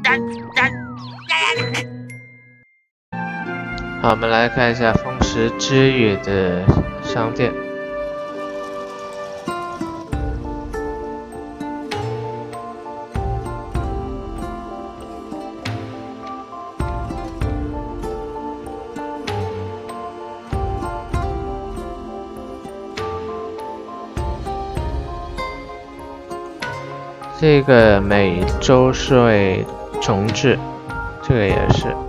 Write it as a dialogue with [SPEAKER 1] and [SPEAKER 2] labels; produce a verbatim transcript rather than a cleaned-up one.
[SPEAKER 1] 好，我们来看一下风石之月的商店。这个每周税重置，这个也是。